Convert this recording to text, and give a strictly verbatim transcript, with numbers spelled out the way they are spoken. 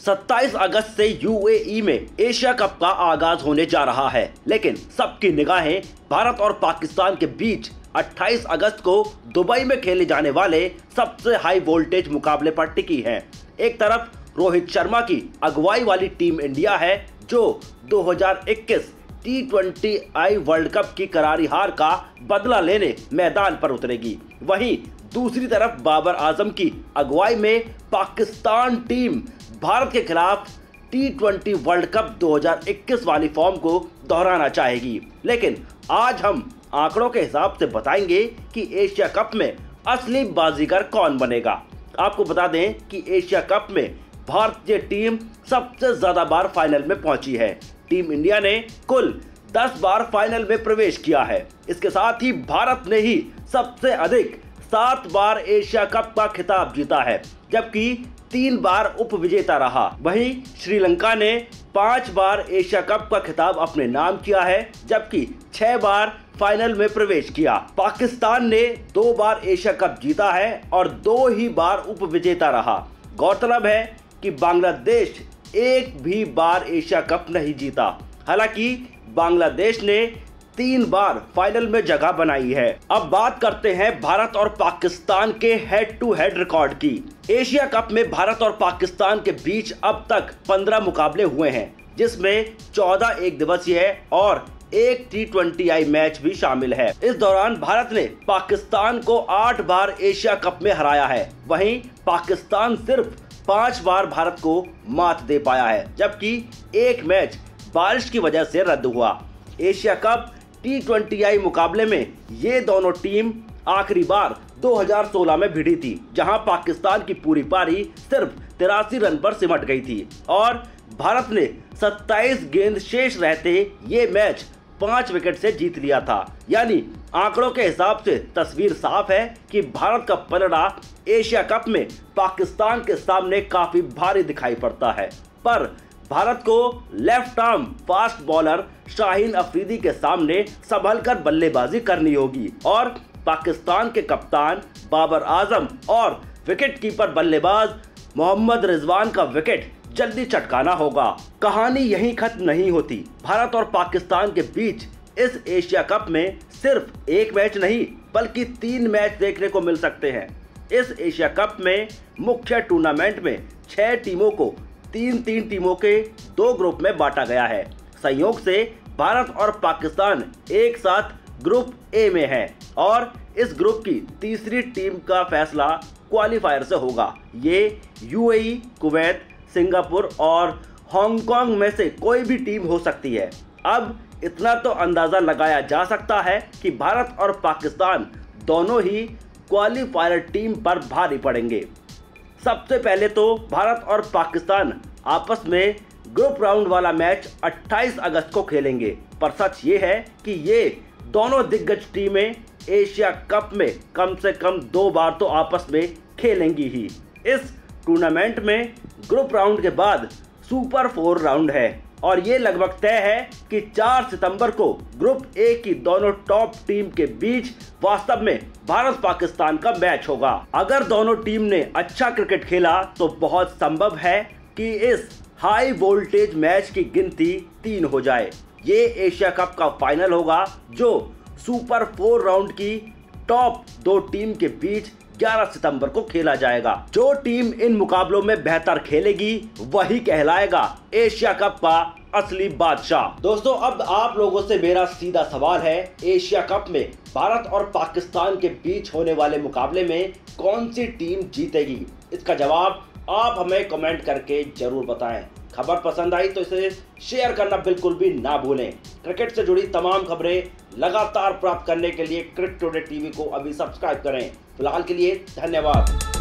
सत्ताईस अगस्त से यूएई में एशिया कप का आगाज होने जा रहा है, लेकिन सबकी निगाहें भारत और पाकिस्तान के बीच अट्ठाईस अगस्त को दुबई में खेले जाने वाले सबसे हाई वोल्टेज मुकाबले पर टिकी हैं। एक तरफ रोहित शर्मा की अगुवाई वाली टीम इंडिया है जो दो हज़ार इक्कीस T twenty I world cup की करारी हार का बदला लेने मैदान पर उतरेगी। वहीं दूसरी तरफ बाबर आजम की अगुवाई में पाकिस्तान टीम भारत के खिलाफ टी ट्वेंटी वर्ल्ड कप दो हज़ार इक्कीस वाली फॉर्म को दोहराना चाहेगी। लेकिन आज हम आंकड़ों के हिसाब से बताएंगे कि एशिया कप में असली बाजीगर कौन बनेगा। आपको बता दें कि एशिया कप में भारतीय टीम सबसे ज्यादा बार फाइनल में पहुंची है। टीम इंडिया ने कुल दस बार फाइनल में प्रवेश किया है। इसके साथ ही भारत ने ही सबसे अधिक सात बार एशिया कप का खिताब जीता है, जबकि तीन बार उप विजेता रहा। वहीं श्रीलंका ने पांच बार एशिया कप का खिताब अपने नाम किया है, जबकि छह बार फाइनल में प्रवेश किया। पाकिस्तान ने दो बार एशिया कप जीता है और दो ही बार उप विजेता रहा। गौरतलब है कि बांग्लादेश एक भी बार एशिया कप नहीं जीता। हालांकि बांग्लादेश ने तीन बार फाइनल में जगह बनाई है। अब बात करते हैं भारत और पाकिस्तान के हेड टू हेड रिकॉर्ड की। एशिया कप में भारत और पाकिस्तान के बीच अब तक पंद्रह मुकाबले हुए हैं, जिसमें चौदह एक दिवसीय और एक टी ट्वेंटी आई मैच भी शामिल है। इस दौरान भारत ने पाकिस्तान को आठ बार एशिया कप में हराया है। वहीं पाकिस्तान सिर्फ पांच बार भारत को मात दे पाया है, जबकि एक मैच बारिश की वजह से रद्द हुआ। Asia cup T twenty I मुकाबले में ये दोनों टीम आखिरी बार दो हज़ार सोलह में भिड़ी थी, जहां पाकिस्तान की पूरी पारी सिर्फ तिरासी रन पर सिमट गई थी और भारत ने सत्ताईस गेंद शेष रहते ये मैच पांच विकेट से जीत लिया था। यानी आंकड़ों के हिसाब से तस्वीर साफ है कि भारत का पलड़ा एशिया कप में पाकिस्तान के सामने काफी भारी दिखाई पड़ता है। पर भारत को left arm fast bowler Shaheen Afridi के सामने संभल कर बल्लेबाजी करनी होगी और पाकिस्तान के कप्तान बाबर आजम और विकेट कीपर बल्लेबाज मोहम्मद रिजवान का विकेट जल्दी चटकाना होगा। कहानी यहीं खत्म नहीं होती। भारत और पाकिस्तान के बीच इस एशिया कप में सिर्फ एक मैच नहीं बल्कि तीन मैच देखने को मिल सकते हैं। इस एशिया कप में मुख्य टूर्नामेंट में छह टीमों को तीन तीन टीमों के दो ग्रुप में बांटा गया है। संयोग से भारत और पाकिस्तान एक साथ ग्रुप ए में है और इस ग्रुप की तीसरी टीम का फैसला क्वालिफायर से होगा। ये यूएई, कुवैत, सिंगापुर और हांगकांग में से कोई भी टीम हो सकती है। अब इतना तो अंदाजा लगाया जा सकता है कि भारत और पाकिस्तान दोनों ही क्वालिफायर टीम पर भारी पड़ेंगे। सबसे पहले तो भारत और पाकिस्तान आपस में ग्रुप राउंड वाला मैच अट्ठाईस अगस्त को खेलेंगे। पर सच ये है कि ये दोनों दिग्गज टीमें एशिया कप में कम से कम दो बार तो आपस में खेलेंगी ही। इस टूर्नामेंट में ग्रुप राउंड के बाद सुपर फोर राउंड है और ये लगभग तय है कि चार सितंबर को ग्रुप ए की दोनों टॉप टीम के बीच वास्तव में भारत पाकिस्तान का मैच होगा। अगर दोनों टीम ने अच्छा क्रिकेट खेला तो बहुत संभव है कि इस हाई वोल्टेज मैच की गिनती तीन हो जाए। ये एशिया कप का फाइनल होगा जो सुपर फोर राउंड की टॉप दो टीम के बीच ग्यारह सितंबर को खेला जाएगा। जो टीम इन मुकाबलों में बेहतर खेलेगी वही कहलाएगा एशिया कप का असली बादशाह। दोस्तों, अब आप लोगों से मेरा सीधा सवाल है, एशिया कप में भारत और पाकिस्तान के बीच होने वाले मुकाबले में कौन सी टीम जीतेगी? इसका जवाब आप हमें कमेंट करके जरूर बताएं। खबर पसंद आई तो इसे शेयर करना बिल्कुल भी ना भूलें। क्रिकेट से जुड़ी तमाम खबरें लगातार प्राप्त करने के लिए क्रिकेट टुडे टीवी को अभी सब्सक्राइब करें। फिलहाल के लिए धन्यवाद।